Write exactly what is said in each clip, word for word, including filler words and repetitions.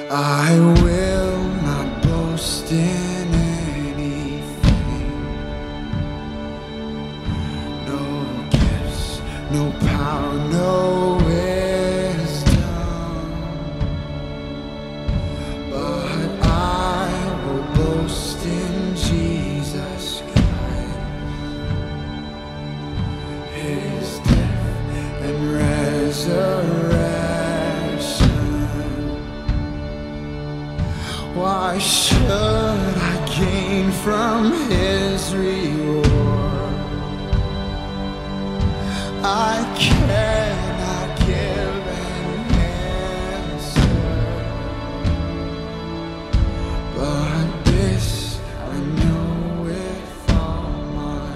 I will not boast in anything. No gifts, no power, no wisdom, but I will boast in Jesus Christ, His death and resurrection. Why should I gain from His reward? I cannot give an answer, but this I know with all my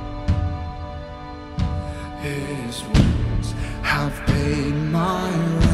heart: His wounds have paid my ransom.